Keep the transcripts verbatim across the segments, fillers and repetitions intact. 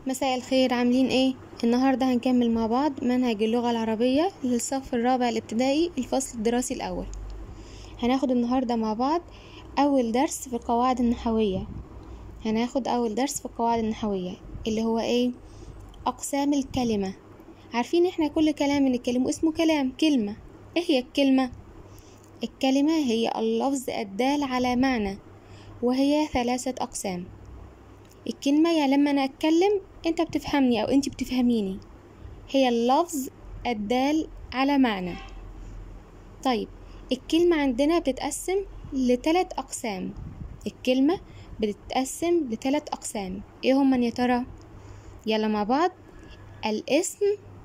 مساء الخير، عاملين ايه؟ النهاردة هنكمل مع بعض منهج اللغة العربية للصف الرابع الابتدائي الفصل الدراسي الأول. هناخد النهاردة مع بعض أول درس في القواعد النحوية هناخد أول درس في القواعد النحوية اللي هو ايه؟ أقسام الكلمة. عارفين احنا كل كلام بنتكلمه اسمه كلام كلمة. ايه هي الكلمة؟ الكلمة هي اللفظ الدال على معنى، وهي ثلاثة أقسام. الكلمة يعني لما أنا أتكلم أنت بتفهمني أو أنت بتفهميني، هي اللفظ الدال على معنى. طيب الكلمة عندنا بتتقسم لثلاث أقسام. الكلمة بتتقسم لثلاث أقسام، إيه هما يا ترى؟ يلا مع بعض: الاسم،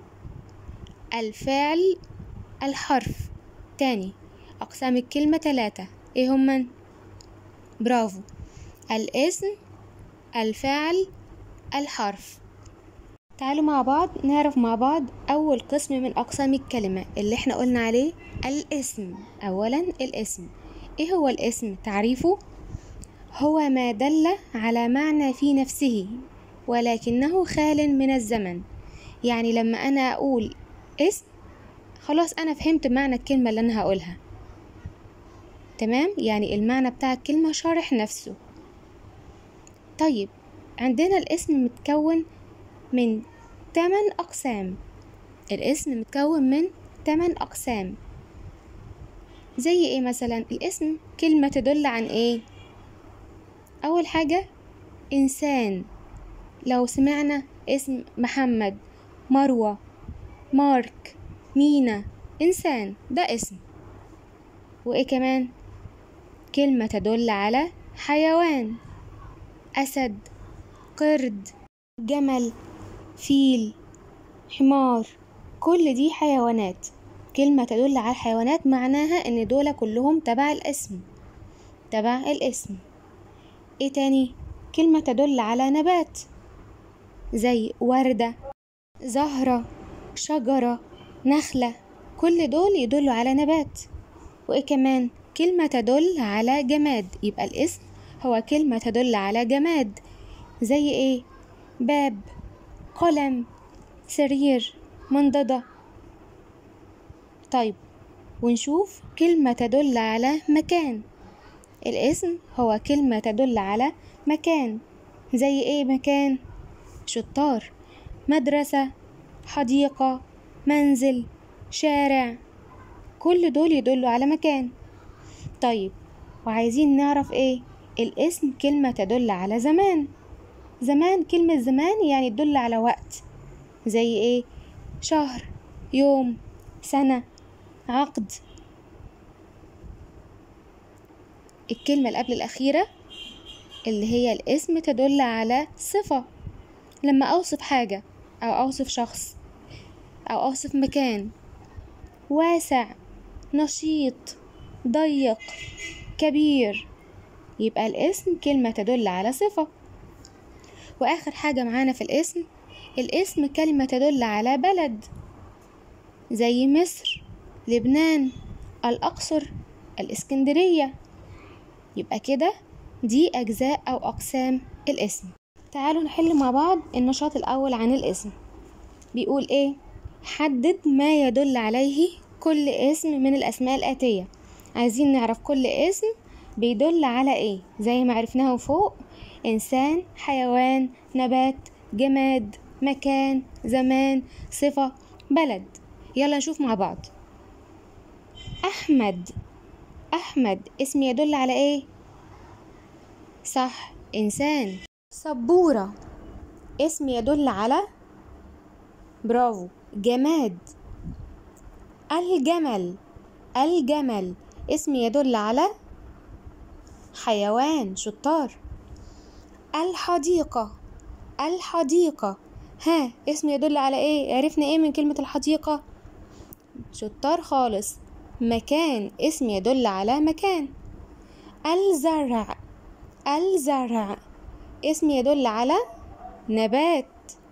الفعل، الحرف. تاني أقسام الكلمة ثلاثة، إيه هما؟ برافو، الاسم، الفعل، الحرف. تعالوا مع بعض نعرف مع بعض أول قسم من أقسام الكلمة اللي احنا قلنا عليه الاسم. أولا الاسم، ايه هو الاسم؟ تعريفه: هو ما دل على معنى في نفسه ولكنه خال من الزمن. يعني لما أنا أقول اسم خلاص أنا فهمت معنى الكلمة اللي أنا هقولها، تمام؟ يعني المعنى بتاع الكلمة شارح نفسه. طيب عندنا الاسم متكون من ثمان أقسام. الاسم متكون من ثمان أقسام. زي ايه مثلا؟ الاسم كلمة تدل عن ايه؟ أول حاجة إنسان. لو سمعنا اسم محمد، مروة، مارك، مينا، إنسان، ده اسم. وإيه كمان؟ كلمة تدل على حيوان: أسد، قرد، جمل، فيل، حمار. كل دي حيوانات. كلمة تدل على الحيوانات معناها ان دول كلهم تبع الاسم تبع الاسم. ايه تاني؟ كلمة تدل على نبات زي وردة، زهرة، شجرة، نخلة. كل دول يدلوا على نبات. وايه كمان؟ كلمة تدل على جماد. يبقى الاسم هو كلمة تدل على جماد. زي ايه؟ باب، قلم، سرير، منضدة. طيب ونشوف كلمة تدل على مكان. الاسم هو كلمة تدل على مكان. زي ايه مكان؟ شطار، مدرسة، حديقة، منزل، شارع. كل دول يدلوا على مكان. طيب وعايزين نعرف ايه؟ الاسم كلمة تدل على زمان. زمان، كلمة زمان يعني تدل على وقت. زي ايه؟ شهر، يوم، سنة، عقد. الكلمة اللي قبل الأخيرة اللي هي الاسم تدل على صفة. لما أوصف حاجة أو أوصف شخص أو أوصف مكان: واسع، نشيط، ضيق، كبير. يبقى الاسم كلمة تدل على صفة. وآخر حاجة معانا في الاسم، الاسم كلمة تدل على بلد زي مصر، لبنان، الأقصر، الإسكندرية. يبقى كده دي أجزاء أو أقسام الاسم. تعالوا نحل مع بعض النشاط الأول عن الاسم. بيقول إيه؟ حدد ما يدل عليه كل اسم من الأسماء الآتية. عايزين نعرف كل اسم بيدل على إيه، زي ما عرفناه فوق: إنسان، حيوان، نبات، جماد، مكان، زمان، صفة، بلد. يلا نشوف مع بعض. أحمد. أحمد اسم يدل على إيه؟ صح، إنسان. سبورة اسم يدل على، برافو، جماد. الجمل. الجمل اسم يدل على حيوان، شطار. الحديقة. الحديقة ها اسم يدل على ايه؟ عرفنا ايه من كلمة الحديقة؟ شطار خالص. مكان اسم يدل على مكان. الزرع. الزرع اسم يدل على نبات.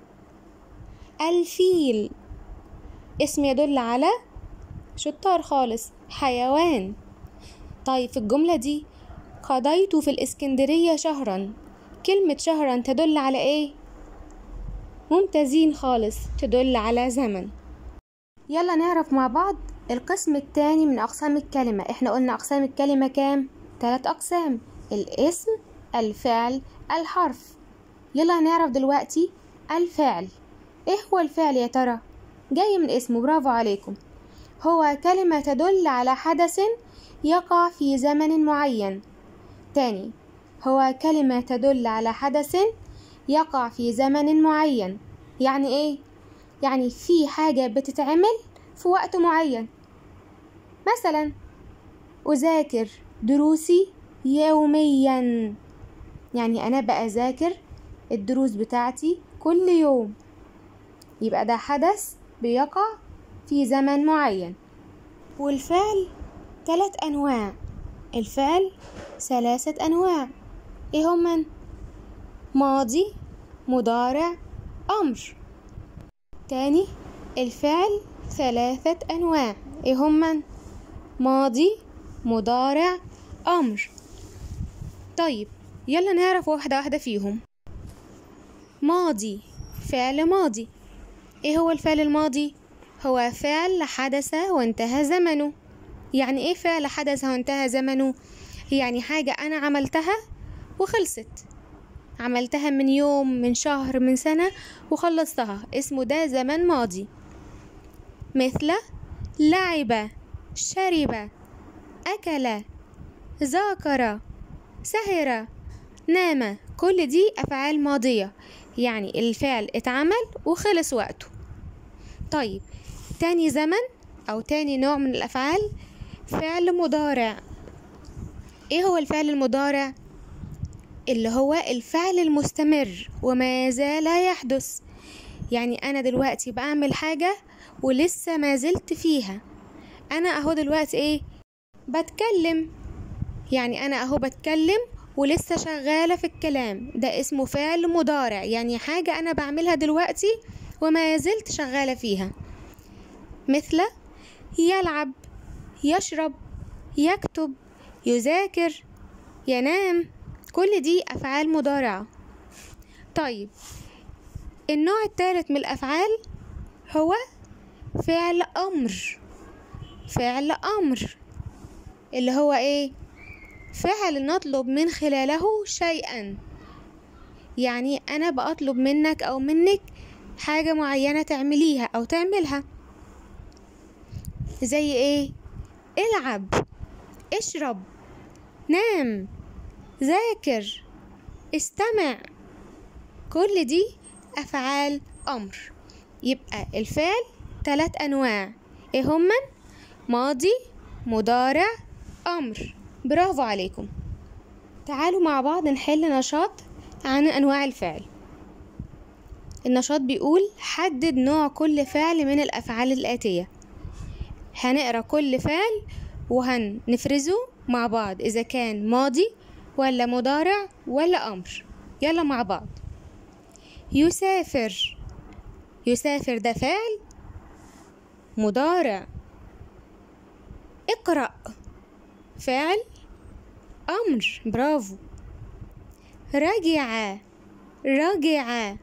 الفيل اسم يدل على، شطار خالص، حيوان. طيب في الجملة دي: قضيت في الإسكندرية شهرا. كلمة شهرا تدل على ايه؟ ممتازين خالص، تدل على زمن. يلا نعرف مع بعض القسم الثاني من أقسام الكلمة. احنا قلنا أقسام الكلمة كام؟ ثلاث أقسام: الاسم، الفعل، الحرف. يلا هنعرف دلوقتي الفعل. ايه هو الفعل يا ترى؟ جاي من اسمه، برافو عليكم. هو كلمة تدل على حدث يقع في زمن معين. تاني، هو كلمة تدل على حدث يقع في زمن معين. يعني ايه؟ يعني في حاجة بتتعمل في وقت معين. مثلا أذاكر دروسي يوميا، يعني أنا بأذاكر الدروس بتاعتي كل يوم، يبقى ده حدث بيقع في زمن معين. والفعل ثلاث أنواع. الفعل ثلاثة أنواع. إيه هما؟ ماضي، مضارع، أمر. تاني، الفعل ثلاثة أنواع. إيه هما؟ ماضي، مضارع، أمر. طيب يلا نعرف واحدة واحدة فيهم. ماضي، فعل ماضي. إيه هو الفعل الماضي؟ هو فعل حدث وانتهى زمنه. يعني إيه فعل حدث وانتهى زمنه؟ يعني حاجة أنا عملتها وخلصت، عملتها من يوم، من شهر، من سنة، وخلصتها، اسمه ده زمن ماضي. مثل لعب، شرب، أكل، ذاكر، سهر، نام. كل دي أفعال ماضية، يعني الفعل اتعمل وخلص وقته. طيب تاني زمن أو تاني نوع من الأفعال فعل مضارع. إيه هو الفعل المضارع؟ اللي هو الفعل المستمر وما زال يحدث. يعني أنا دلوقتي بعمل حاجة ولسه ما زلت فيها. أنا أهو دلوقتي إيه؟ بتكلم، يعني أنا أهو بتكلم ولسه شغالة في الكلام، ده اسمه فعل مضارع، يعني حاجة أنا بعملها دلوقتي وما زلت شغالة فيها. مثل يلعب، يشرب، يكتب، يذاكر، ينام. كل دي أفعال مضارعة. طيب النوع الثالث من الأفعال هو فعل أمر. فعل أمر اللي هو إيه؟ فعل نطلب من خلاله شيئا. يعني أنا بطلب منك أو منك حاجة معينة تعمليها أو تعملها. زي إيه؟ العب، اشرب، نام، ذاكر، استمع. كل دي أفعال أمر. يبقى الفعل ثلاث أنواع. إيه هما؟ ماضي، مضارع، أمر. برافو عليكم. تعالوا مع بعض نحل نشاط عن أنواع الفعل. النشاط بيقول حدد نوع كل فعل من الأفعال الآتية. هنقرأ كل فعل وهنفرزه مع بعض إذا كان ماضي ولا مضارع ولا أمر. يلا مع بعض. يسافر، يسافر ده فعل مضارع. اقرأ، فعل أمر. برافو. رجع، رجع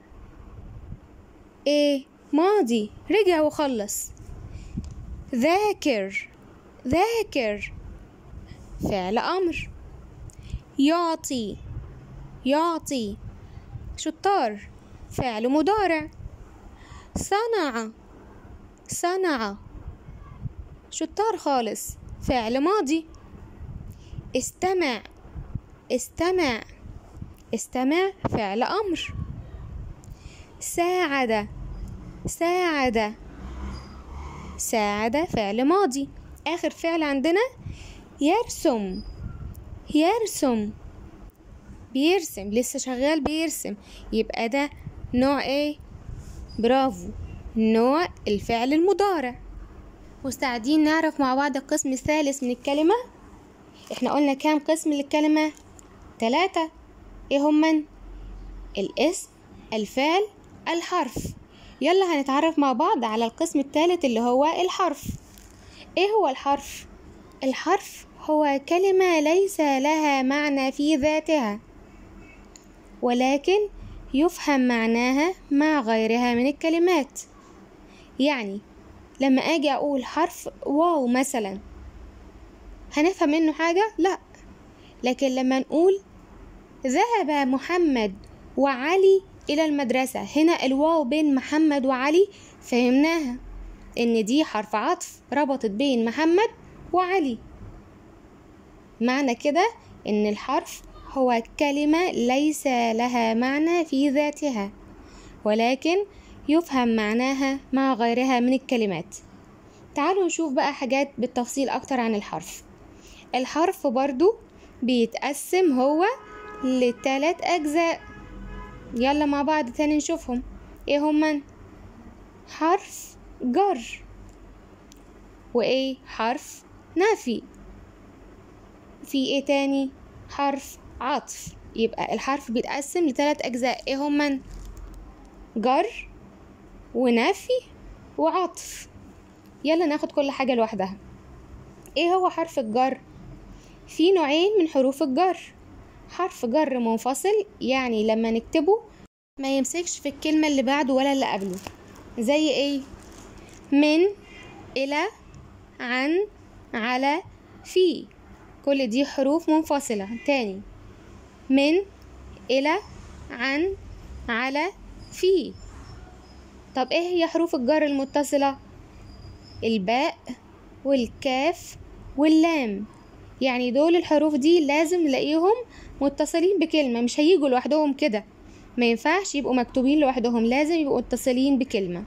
ايه؟ ماضي، رجع وخلص. ذاكر، ذاكر فعل أمر. يعطي، يعطي شطار فعل مضارع. صنع، صنع شطار خالص فعل ماضي. استمع، استمع، استمع فعل أمر. ساعد، ساعد، ساعد فعل ماضي. آخر فعل عندنا يرسم، يرسم بيرسم، لسه شغال بيرسم، يبقى ده نوع ايه؟ برافو، نوع الفعل المضارع. مستعدين نعرف مع بعض القسم الثالث من الكلمة؟ احنا قلنا كام قسم للكلمة؟ ثلاثة. ايه هما؟ الاسم، الفعل، الحرف. يلا هنتعرف مع بعض على القسم الثالث اللي هو الحرف. ايه هو الحرف؟ الحرف هو كلمة ليس لها معنى في ذاتها، ولكن يفهم معناها مع غيرها من الكلمات. يعني لما أجي أقول حرف واو مثلا هنفهم منه حاجة؟ لا. لكن لما نقول ذهب محمد وعلي إلى المدرسة، هنا الواو بين محمد وعلي فهمناها إن دي حرف عطف ربطت بين محمد وعلي. معنى كده إن الحرف هو كلمة ليس لها معنى في ذاتها، ولكن يفهم معناها مع غيرها من الكلمات. تعالوا نشوف بقى حاجات بالتفصيل أكتر عن الحرف. الحرف برضو بيتقسم هو لثلاث أجزاء. يلا مع بعض تاني نشوفهم. ايه هما؟ حرف جر، وايه؟ حرف نفي. في ايه تاني؟ حرف عطف. يبقى الحرف بيتقسم لثلاث أجزاء. ايه هما؟ جر ونفي وعطف. يلا ناخد كل حاجة لوحدها. ايه هو حرف الجر؟ في نوعين من حروف الجر. حرف جر منفصل، يعني لما نكتبه ما يمسكش في الكلمة اللي بعده ولا اللي قبله. زي ايه؟ من، إلى، عن، على، في. كل دي حروف منفصلة. تاني، من، إلى، عن، على، في. طب ايه هي حروف الجر المتصلة؟ الباء والكاف واللام. يعني دول الحروف دي لازم نلاقيهم متصلين بكلمة، مش هيجوا لوحدهم كده، ما ينفعش يبقوا مكتوبين لوحدهم، لازم يبقوا متصلين بكلمة.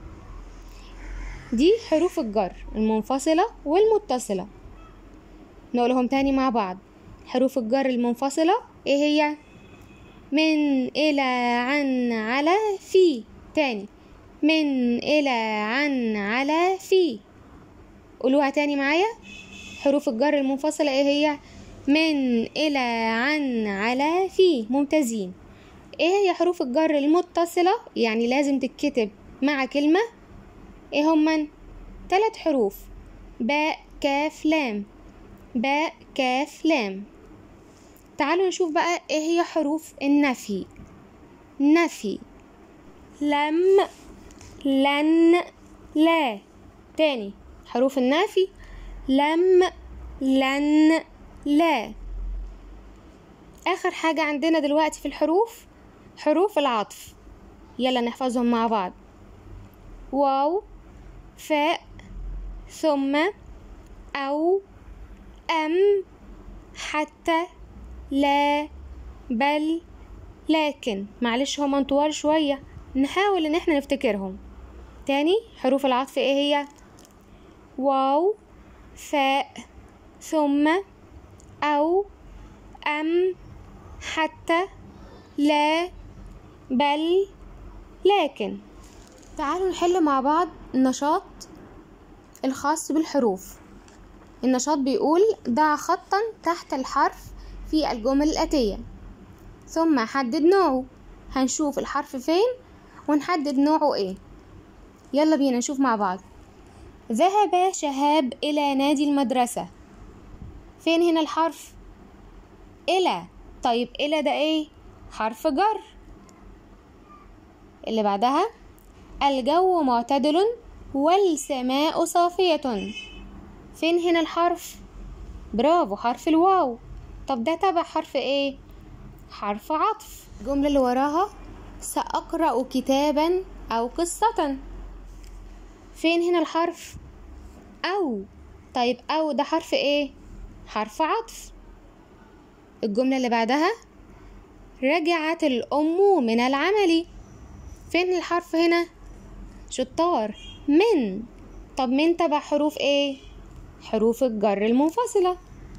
دي حروف الجر المنفصلة والمتصلة. نقولهم تاني مع بعض. حروف الجر المنفصلة ايه هي؟ من، إلى، عن، على، في. تاني، من، إلى، عن، على، في. قولوها تاني معايا. حروف الجر المنفصلة ايه هي؟ من، إلى، عن، على، في. ممتازين. ايه هي حروف الجر المتصلة؟ يعني لازم تتكتب مع كلمة. ايه هما؟ ثلاث حروف: باء كاف لام. باء كاف لام. تعالوا نشوف بقى ايه هي حروف النفي. نفي: لم، لن، لا. تاني، حروف النفي: لم، لن، لا. آخر حاجة عندنا دلوقتي في الحروف حروف العطف. يلا نحفظهم مع بعض. واو، فاء، ثم، أو، أم، حتى، لا، بل، لكن. معلش هما طوال شوية، نحاول ان احنا نفتكرهم. تاني، حروف العطف ايه هي؟ واو، فاء، ثم، أو، أم، حتى، لا، بل، لكن. تعالوا نحل مع بعض النشاط الخاص بالحروف. النشاط بيقول: ضع خطا تحت الحرف في الجمل الآتية ثم حدد نوعه. هنشوف الحرف فين ونحدد نوعه ايه. يلا بينا نشوف مع بعض. ذهب شهاب إلى نادي المدرسة. فين هنا الحرف؟ إلى. طيب إلى ده ايه؟ حرف جر. اللي بعدها: الجو معتدل والسماء صافية. فين هنا الحرف؟ برافو، حرف الواو. طب ده تبع حرف ايه؟ حرف عطف. الجملة اللي وراها: سأقرأ كتابا أو قصة. فين هنا الحرف؟ أو. طيب أو ده حرف ايه؟ حرف عطف. الجملة اللي بعدها: رجعت الأم من العمل. فين الحرف هنا؟ شطار، من. طب من تبع حروف ايه؟ حروف الجر المنفصلة.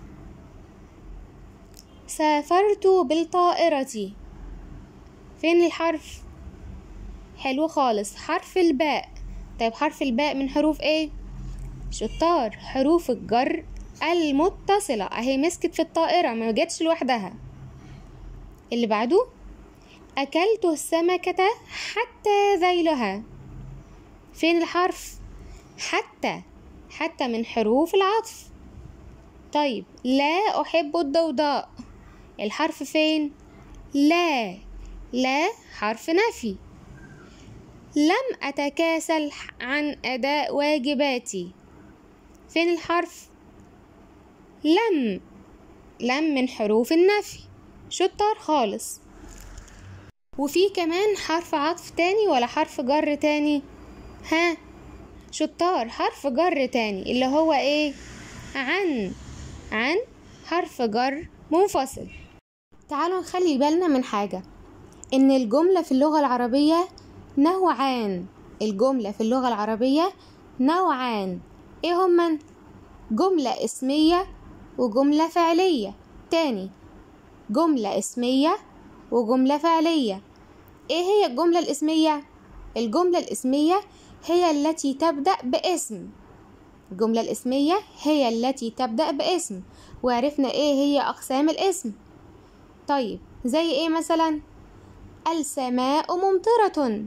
سافرت بالطائرة. فين الحرف؟ حلو خالص، حرف الباء. طيب حرف الباء من حروف ايه؟ شطار، حروف الجر المتصلة اهي، مسكت في الطائرة ما جاتش لوحدها. اللي بعده: أكلت السمكة حتى ذيلها. فين الحرف؟ حتى. حتى من حروف العطف. طيب لا أحب الضوضاء. الحرف فين؟ لا. لا حرف نفي. لم أتكاسل عن أداء واجباتي. فين الحرف؟ لم. لم من حروف النفي. شطار خالص. وفي كمان حرف عطف تاني ولا حرف جر تاني؟ ها شطار، حرف جر تاني اللي هو ايه؟ عن. عن حرف جر منفصل. تعالوا نخلي بالنا من حاجة، ان الجملة في اللغة العربية نوعان. الجملة في اللغة العربية نوعان. ايه هما؟ جملة اسمية وجملة فعلية. تاني، جملة اسمية وجملة فعلية. ايه هي الجملة الاسمية؟ الجملة الاسمية هي التي تبدأ باسم. الجملة الاسمية هي التي تبدأ باسم، وعرفنا ايه هي اقسام الاسم. طيب زي ايه مثلا؟ السماء ممطرة.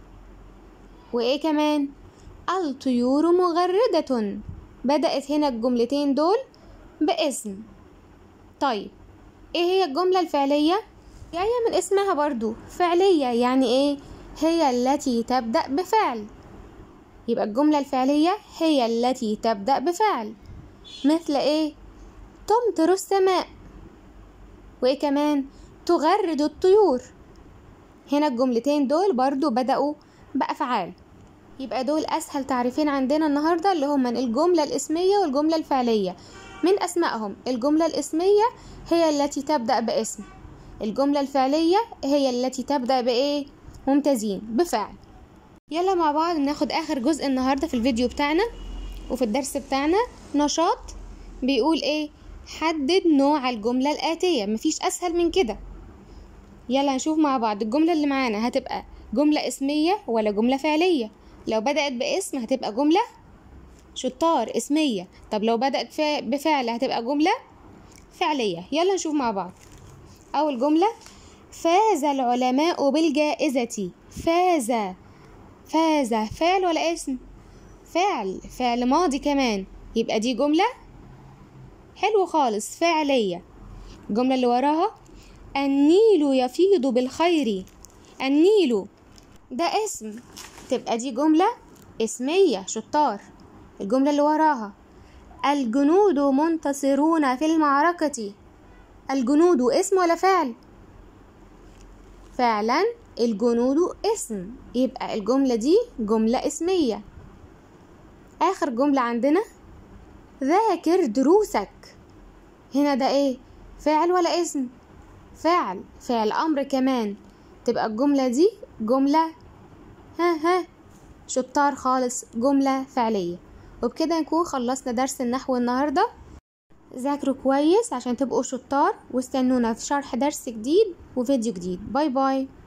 وايه كمان؟ الطيور مغردة. بدأت هنا الجملتين دول باسم. طيب ايه هي الجملة الفعلية؟ جاية من اسمها برضو، فعلية، يعني ايه؟ هي التي تبدأ بفعل. يبقى الجملة الفعلية هي التي تبدأ بفعل. مثل ايه؟ تمطر السماء. وايه كمان؟ تغرد الطيور. هنا الجملتين دول برضو بدأوا بأفعال. يبقى دول أسهل تعريفين عندنا النهاردة، اللي هما الجملة الاسمية والجملة الفعلية. من أسمائهم، الجملة الاسمية هي التي تبدأ باسم، الجملة الفعلية هي التي تبدأ بإيه؟ ممتازين، بفعل. يلا مع بعض ناخد آخر جزء النهاردة في الفيديو بتاعنا وفي الدرس بتاعنا. نشاط بيقول إيه؟ حدد نوع الجملة الآتية. مفيش أسهل من كده. يلا نشوف مع بعض الجملة اللي معانا هتبقى جملة اسمية ولا جملة فعلية. لو بدأت باسم هتبقى جملة شطار اسمية. طب لو بدأت بفعل هتبقى جملة فعلية. يلا نشوف مع بعض. أول جملة: فاز العلماء بالجائزة. فاز. فاز فعل ولا اسم؟ فعل. فعل ماضي كمان، يبقى دي جملة حلو خالص فعلية. الجملة اللي وراها: النيل يفيض بالخير. النيل ده اسم، تبقى دي جملة اسمية. شطار. الجملة اللي وراها: الجنود منتصرون في المعركة. الجنود اسم ولا فعل؟ فعلا الجنود اسم، يبقى الجملة دي جملة اسمية. آخر جملة عندنا: ذاكر دروسك. هنا ده ايه؟ فعل ولا اسم؟ فعل. فعل أمر كمان، تبقى الجملة دي جملة ها ها شطار خالص، جملة فعلية. وبكده نكون خلصنا درس النحو النهاردة. ذاكروا كويس عشان تبقوا شطار، واستنونا في شرح درس جديد وفيديو جديد. باي باي.